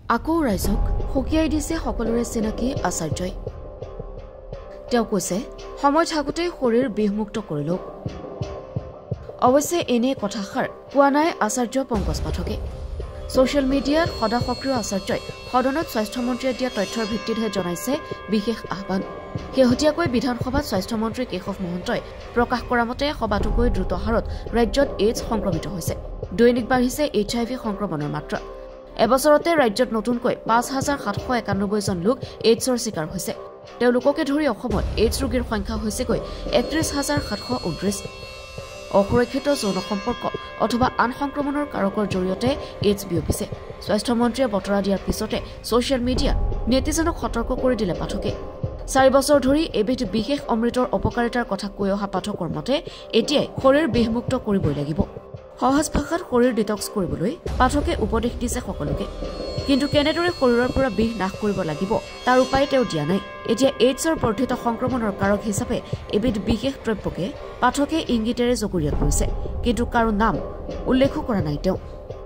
আকৌ ৰাইজক সকীয়াই দিছে সকলোৰে চিনাকি আচাৰ্যই তেওঁ কৈছে সময় থাকোতে শৰীৰ বিহমুক্ত কৰি লওক অৱশ্যে এনে কথাষাৰ কোৱা নাই আচাৰ্য পংকজ পাঠকে সোশ্যাল মিডিয়াত সদা সক্ৰিয় আচাৰ্যই সদনত স্বাস্থ্যমন্ত্ৰীয়ে দিয়া তথ্যৰ ভিত্তিতহে জনাইছে বিশেষ আহ্বান শেহতীয়াকৈ বিধানসভাত স্বাস্থ্যমন্ত্ৰী কেশৱ মহন্তই প্ৰকাশ কৰা মতে সবাতোকৈ দ্ৰুত হাৰত ৰাজ্যত এইডছ সংক্ৰমিত হৈছে দৈনিক বাঢ়িছে HIV সংক্ৰমণৰ মাত্ৰা এবছৰতে ৰাজ্যত নতুনকৈ ৫,৭৯১ জন লোক এইডছৰ চিকাৰ হৈছে তেওঁলোককে ধৰি অসমত এইডছ ৰোগীৰ সংখ্যা হৈছেগৈ ৩১,৭২৯ অসুৰক্ষিত যৌন সম্পৰ্ক অথবা আন সংক্ৰমণৰ কাৰকৰ জৰিয়তে এইডছ বিয়পিছে স্বাস্থ্যমন্ত্ৰীয়ে বতৰা দিয়াৰ পিছতে সোশ্যাল মিডিয়াত নেটিজনক সতৰ্ক কৰি দিলে পাঠকে ৪ বছৰ ধৰি এবিধ বিশেষ অমৃতৰ অপকাৰিতাৰ কথা কৈ অহা পাঠকৰ মতে এতিয়াই শৰীৰ বিহমুক্ত কৰিবই লাগিব সহজ ভাষাত শৰীৰ ডিটক্স কৰিবলৈ পাঠকে উপদেশ দিছে সকলোকে কিন্তু কেনেদৰে শৰীৰৰ পৰা বিষ নাশ কৰিব লাগিব তাৰ উপায় তেওঁ দিয়া নাই এতিয়া এইডছৰ বৰ্ধিত সংক্ৰমণৰ কাৰক হিচাপে এবিধ বিশেষ দ্ৰব্যকে পাঠকে ইংগিতেৰে জগৰীয়া কৰিছে কিন্তু কাৰো নাম উল্লেখ কৰা নাই তেওঁ